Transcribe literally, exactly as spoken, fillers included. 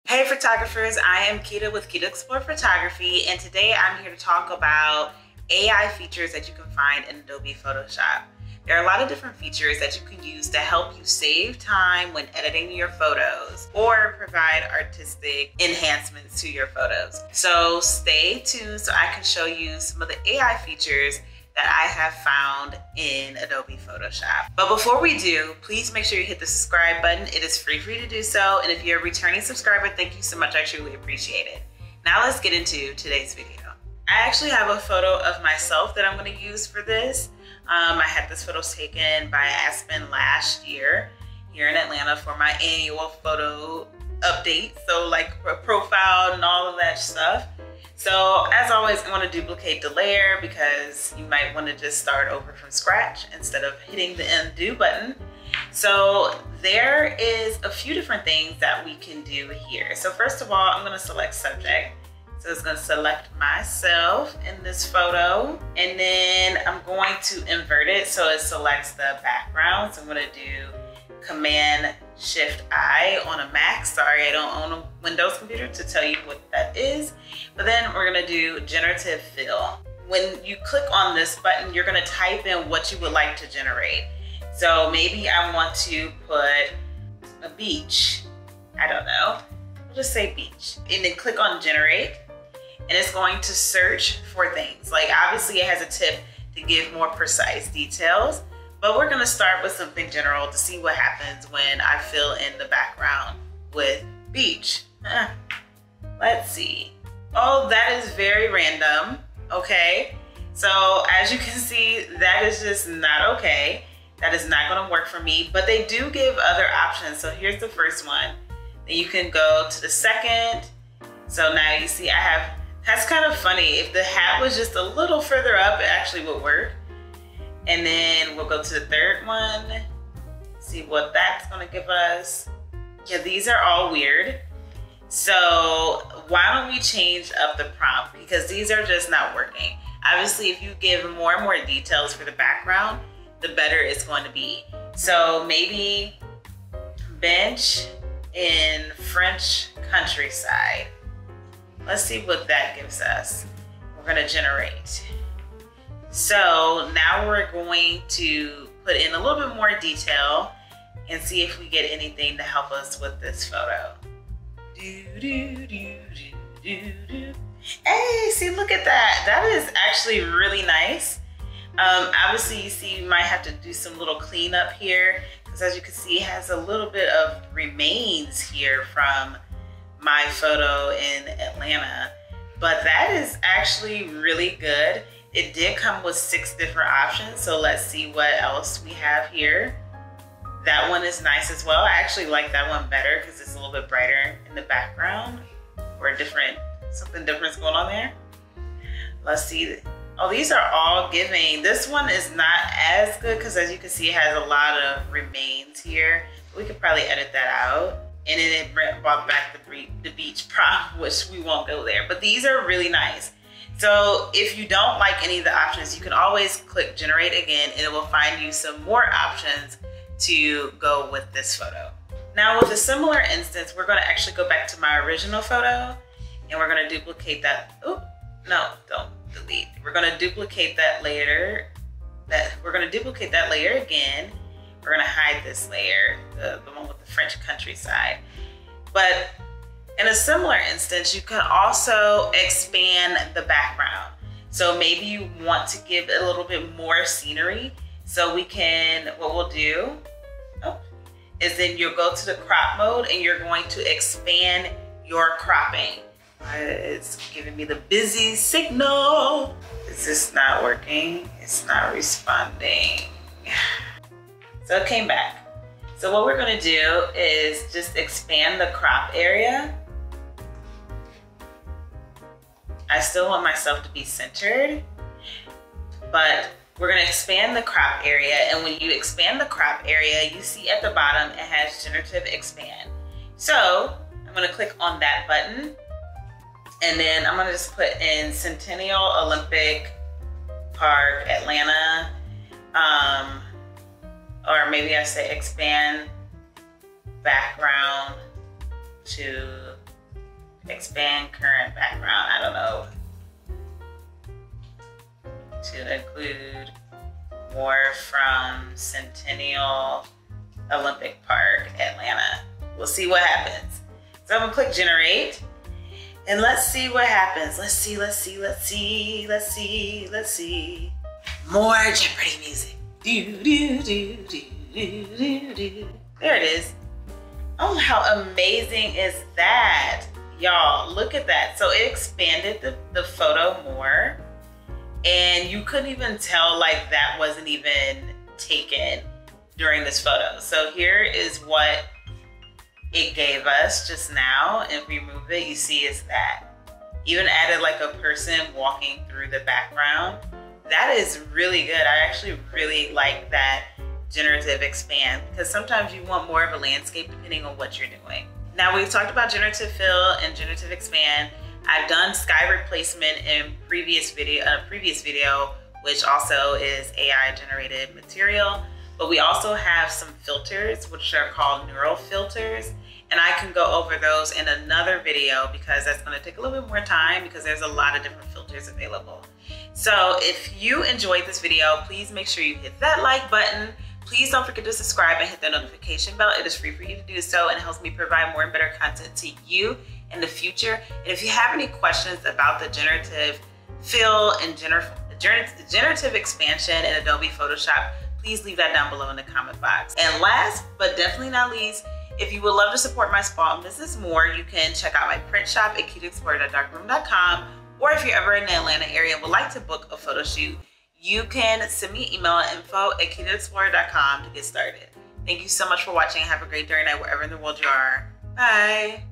Hey photographers, I am Kita with Kita Explore Photography, and today I'm here to talk about A I features that you can find in Adobe Photoshop. There are a lot of different features that you can use to help you save time when editing your photos or provide artistic enhancements to your photos. So stay tuned so I can show you some of the A I features that I have found in Adobe Photoshop. But before we do, please make sure you hit the subscribe button. It is free for you to do so. And if you're a returning subscriber, thank you so much. I truly appreciate it. Now let's get into today's video. I actually have a photo of myself that I'm gonna use for this. Um, I had this photo taken by Aspen last year here in Atlanta for my annual photo update. So like a profile and all of that stuff. So as always, I want to duplicate the layer because you might want to just start over from scratch instead of hitting the undo button. So there is a few different things that we can do here. So first of all, I'm going to select subject. So it's going to select myself in this photo, and then I'm going to invert it so it selects the background. So I'm going to do Command Shift I on a Mac. Sorry, I don't own a Windows computer to tell you what that is. But then we're gonna do Generative Fill. When you click on this button, you're gonna type in what you would like to generate. So maybe I want to put a beach. I don't know. We'll just say beach. And then click on Generate. And it's going to search for things. Like obviously it has a tip to give more precise details. But we're gonna start with something general to see what happens when I fill in the background with beach. Huh. Let's see. Oh, that is very random, okay? So as you can see, that is just not okay. That is not gonna work for me, but they do give other options. So here's the first one. Then you can go to the second. So now you see I have, that's kind of funny. If the hat was just a little further up, it actually would work. And then we'll go to the third one, see what that's gonna give us. Yeah, these are all weird. So why don't we change up the prompt? Because these are just not working. Obviously, if you give more and more details for the background, the better it's going to be. So maybe bench in French countryside. Let's see what that gives us. We're gonna generate. So now we're going to put in a little bit more detail and see if we get anything to help us with this photo. Do, do, do, do, do, do. Hey, see, look at that. That is actually really nice. Um, obviously, you see, you might have to do some little cleanup here because as you can see, it has a little bit of remains here from my photo in Atlanta. But that is actually really good. It did come with six different options, so let's see what else we have here. That one is nice as well. I actually like that one better because it's a little bit brighter in the background, or different, something different's going on there. Let's see. Oh, these are all giving. This one is not as good because as you can see, it has a lot of remains here. We could probably edit that out. And then it brought back the, the beach prompt, which we won't go there. But these are really nice. So if you don't like any of the options, you can always click Generate again and it will find you some more options to go with this photo. Now with a similar instance, we're gonna actually go back to my original photo and we're gonna duplicate that. Oh, no, don't delete. We're gonna duplicate that layer. That We're gonna duplicate that layer again. We're gonna hide this layer, the, the one with the French countryside. But in a similar instance, you can also expand the background. So maybe you want to give it a little bit more scenery. So we can, what we'll do oh, is then you'll go to the crop mode and you're going to expand your cropping. It's giving me the busy signal. Is this not working? It's not responding. So it came back. So what we're gonna do is just expand the crop area. I still want myself to be centered, but we're gonna expand the crop area. And when you expand the crop area, you see at the bottom, it has Generative Expand. So I'm gonna click on that button. And then I'm gonna just put in Centennial Olympic Park, Atlanta. Um, or maybe I say expand background to expand current background, I don't know, to include more from Centennial Olympic Park, Atlanta. We'll see what happens. So I'm gonna click generate and let's see what happens. Let's see, let's see, let's see, let's see, let's see. More Jeopardy music. Do, do, do, do, do, do, do. There it is. Oh, how amazing is that? Y'all, look at that. So it expanded the, the photo more, and you couldn't even tell like that wasn't even taken during this photo. So here is what it gave us just now. If we move it, you see is that. Even added like a person walking through the background. That is really good. I actually really like that Generative Expand, because sometimes you want more of a landscape depending on what you're doing. Now, we've talked about Generative Fill and Generative Expand. I've done sky replacement in previous video, a previous video, which also is A I generated material. But we also have some filters, which are called neural filters. And I can go over those in another video because that's gonna take a little bit more time because there's a lot of different filters available. So if you enjoyed this video, please make sure you hit that like button. Please don't forget to subscribe and hit the notification bell. It is free for you to do so and it helps me provide more and better content to you in the future. And if you have any questions about the generative fill and gener gener generative expansion in Adobe Photoshop, please leave that down below in the comment box. And last but definitely not least, if you would love to support my small business more, you can check out my print shop at kita explorer dot darkroom dot com. Or if you're ever in the Atlanta area and would like to book a photo shoot, you can send me an email at info at kita explorer dot com to get started. Thank you so much for watching. Have a great day or night wherever in the world you are. Bye.